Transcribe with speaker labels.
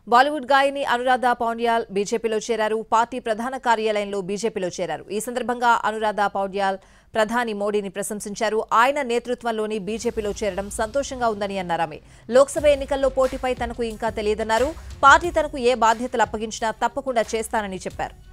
Speaker 1: బాలీవుడ్ గాయని అనురాధ పౌడ్యాల్ బీజేపీలో చేరారు. పార్టీ ప్రధాన కార్యాలయంలో బీజేపీలో చేరారు. ఈ సందర్భంగా అనురాధ పౌడ్యాల్ ప్రధాని మోడీని ప్రశంసించారు. ఆయన నేతృత్వంలోని బీజేపీలో చేరడం సంతోషంగా ఉందని అన్నారు. ఆమె లోక్సభ ఎన్నికల్లో పోటీపై తనకు ఇంకా తెలియదన్నారు. పార్టీ తనకు ఏ బాధ్యతలు అప్పగించినా తప్పకుండా చేస్తానని చెప్పారు.